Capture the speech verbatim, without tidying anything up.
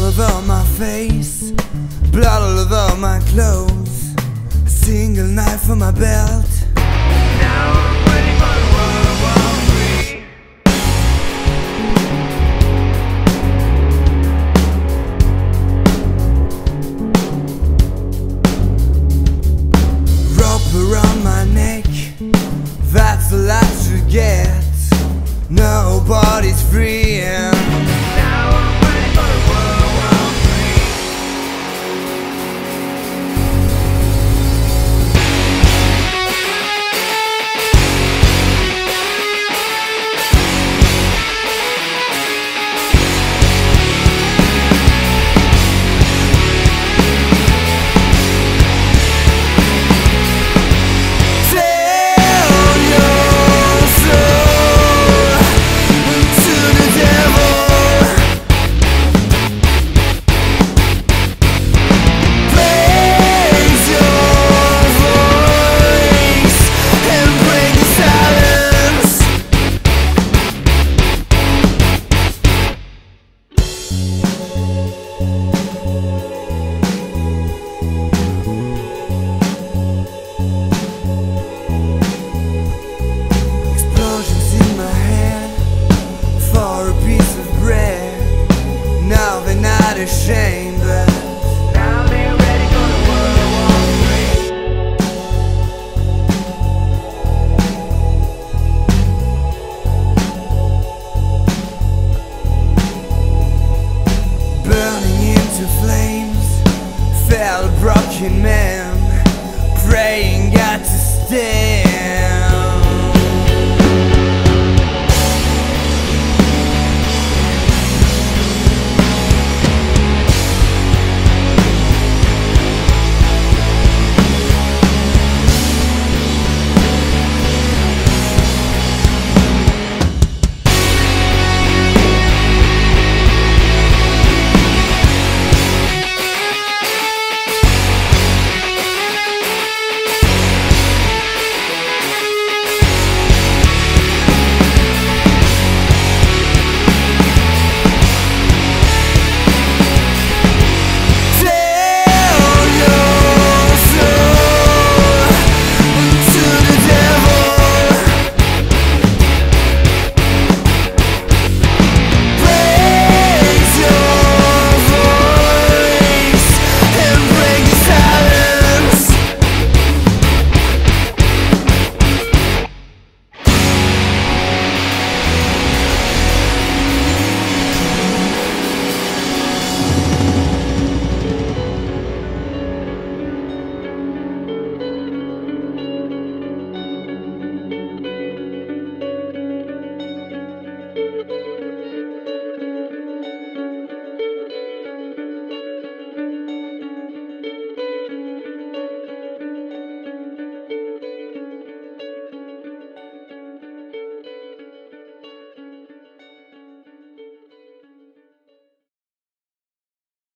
over my face, blood all over my clothes, a single knife on my belt. Now I'm ready for World War Three. Rope around my neck, that's the last you get. Nobody's free and now I'm ready for World War Three. Now they're not ashamed, but now they're ready for the World War Three. Burning into flames, fell broken men, praying God to stay.